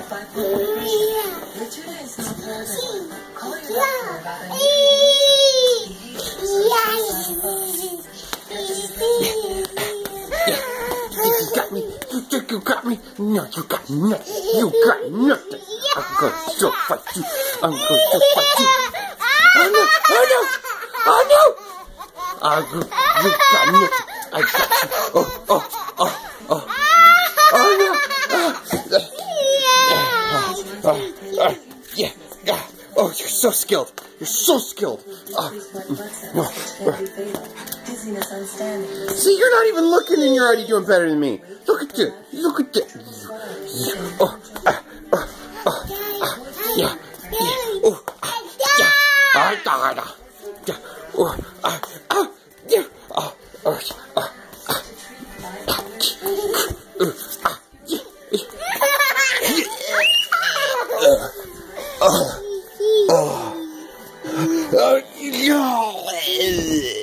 You got me. You think you got me? No, you got nothing. You got nothing. I'm going to still fight you. I'm going to still fight you. Oh no! Oh no! Oh no! You got nothing. I got you. Oh no! Yeah. Oh, you're so skilled. You're so skilled. No. See, you're not even looking and you're already doing better than me. Look at this. Look at this. Yeah. Oh,